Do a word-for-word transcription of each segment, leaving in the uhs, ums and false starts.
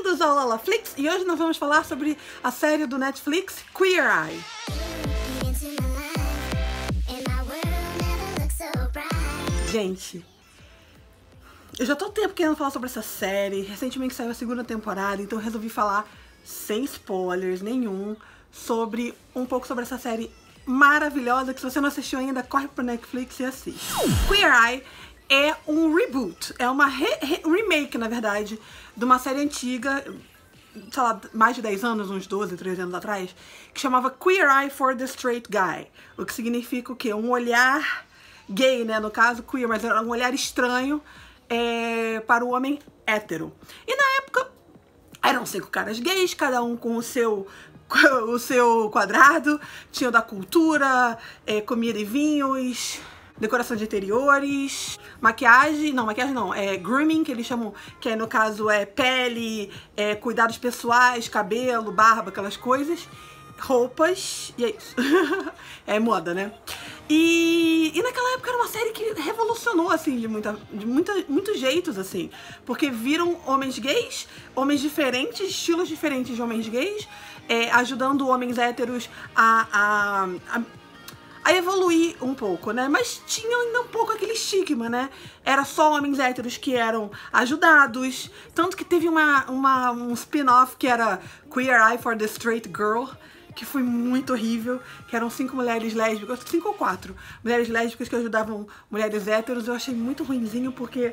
Bem-vindos ao Lalaflix e hoje nós vamos falar sobre a série do Netflix Queer Eye. Gente, eu já tô há tempo querendo falar sobre essa série. Recentemente saiu a segunda temporada, então eu resolvi falar sem spoilers nenhum sobre um pouco sobre essa série maravilhosa que, se você não assistiu ainda, corre pro Netflix e assiste. Queer Eye é um reboot, é uma re re remake, na verdade, de uma série antiga, sei lá, mais de dez anos, uns doze, treze anos atrás, que chamava Queer Eye for the Straight Guy, o que significa o quê? Um olhar gay, né, no caso queer, mas era um olhar estranho é, para o homem hétero. E na época eram cinco caras gays, cada um com o seu o seu quadrado, tinha o da cultura, é, comida e vinhos, decoração de interiores, maquiagem, não, maquiagem não, é grooming, que eles chamam, que é, no caso é pele, é, cuidados pessoais, cabelo, barba, aquelas coisas, roupas, e é isso. É moda, né? E, e naquela época era uma série que revolucionou, assim, de, muita, de muita, muitos jeitos, assim, porque viram homens gays, homens diferentes, estilos diferentes de homens gays, é, ajudando homens héteros a, a, a a evoluir um pouco, né? Mas tinha ainda um pouco aquele estigma, né? Era só homens héteros que eram ajudados. Tanto que teve uma, uma, um spin-off que era Queer Eye for the Straight Girl, que foi muito horrível, que eram cinco mulheres lésbicas, cinco ou quatro mulheres lésbicas que ajudavam mulheres héteros. Eu achei muito ruinzinho, porque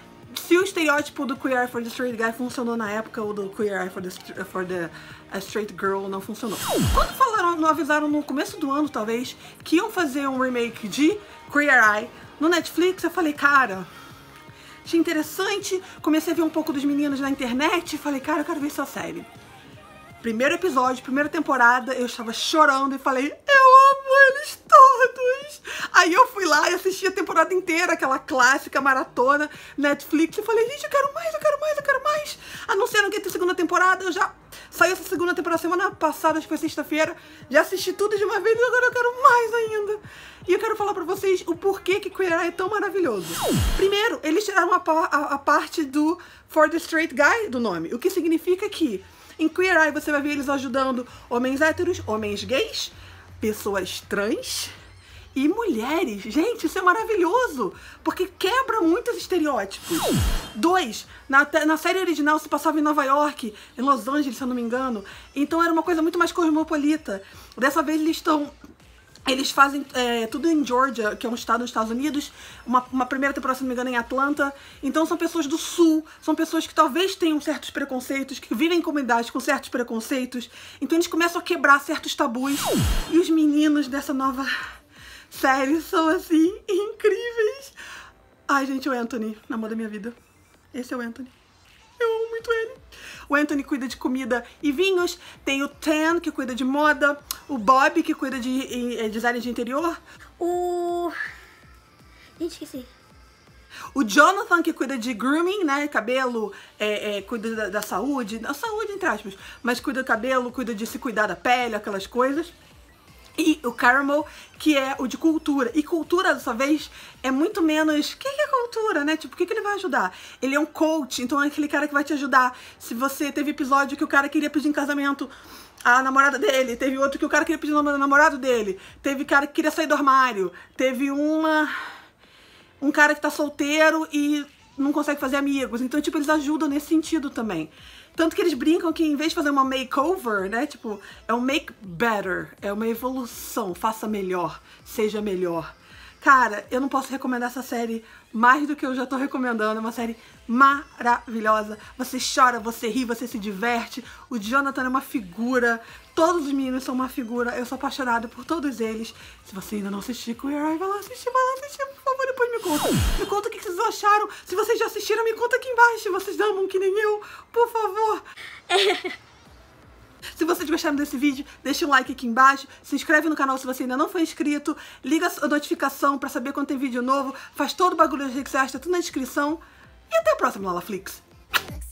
se o estereótipo do Queer Eye for the Straight Guy funcionou na época, o do Queer Eye for the, for the a Straight Girl não funcionou. Quando falaram, não avisaram no começo do ano, talvez, que iam fazer um remake de Queer Eye no Netflix, eu falei, cara, achei interessante. Comecei a ver um pouco dos meninos na internet e falei, cara, eu quero ver essa série. Primeiro episódio, primeira temporada, eu estava chorando e falei, eu amo eles todos. Aí eu fui lá e assisti a temporada inteira, aquela clássica maratona Netflix, e falei, gente, eu quero mais, eu quero mais, eu quero mais. Anunciaram que ia ter segunda temporada, eu já... Saiu essa segunda temporada semana passada, acho que foi sexta-feira, já assisti tudo de uma vez e agora eu quero mais ainda. E eu quero falar pra vocês o porquê que Queer Eye é tão maravilhoso. Primeiro, eles tiraram a, a, a parte do For the Straight Guy do nome, o que significa que em Queer Eye você vai ver eles ajudando homens héteros, homens gays, pessoas trans e mulheres. Gente, isso é maravilhoso, porque quebra muitos estereótipos. Dois, na, na série original se passava em Nova York, em Los Angeles, se eu não me engano, então era uma coisa muito mais cosmopolita. Dessa vez eles estão... Eles fazem é, tudo em Georgia, que é um estado dos Estados Unidos, uma, uma primeira temporada, se não me engano, em Atlanta. Então são pessoas do sul, são pessoas que talvez tenham certos preconceitos, que vivem em comunidades com certos preconceitos. Então eles começam a quebrar certos tabus. E os meninos dessa nova série são, assim, incríveis. Ai, gente, o Anthony, amor da minha vida. Esse é o Anthony. Eu amo muito ele. O Anthony cuida de comida e vinhos, tem o Tan, que cuida de moda, o Bob, que cuida de eh, design de interior, o... Gente, esqueci. O Jonathan, que cuida de grooming, né, cabelo, é, é, cuida da, da saúde, da saúde entre aspas, mas cuida do cabelo, cuida de se cuidar da pele, aquelas coisas. E o Caramel, que é o de cultura. E cultura, dessa vez, é muito menos... O que é cultura, né? Tipo, o que, que ele vai ajudar? Ele é um coach, então é aquele cara que vai te ajudar. Se você teve episódio que o cara queria pedir em casamento a namorada dele, teve outro que o cara queria pedir o namorado dele, teve cara que queria sair do armário, teve uma... um cara que tá solteiro e não consegue fazer amigos. Então, tipo, eles ajudam nesse sentido também. Tanto que eles brincam que em vez de fazer uma makeover, né, tipo, é um make better, é uma evolução, faça melhor, seja melhor. Cara, eu não posso recomendar essa série mais do que eu já tô recomendando, é uma série maravilhosa. Você chora, você ri, você se diverte, o Jonathan é uma figura, todos os meninos são uma figura, eu sou apaixonada por todos eles. Se você ainda não assistiu Queer Eye, vai lá assistir, vai lá assistir, por favor, depois me conta. Me conta o que vocês acharam, se vocês já assistiram, me conta aqui embaixo, se vocês amam que nem eu, por favor. Se vocês gostaram desse vídeo, deixa um like aqui embaixo, se inscreve no canal se você ainda não foi inscrito, liga a notificação pra saber quando tem vídeo novo, faz todo o bagulho que você acha, tudo na descrição. E até a próxima, Lalaflix!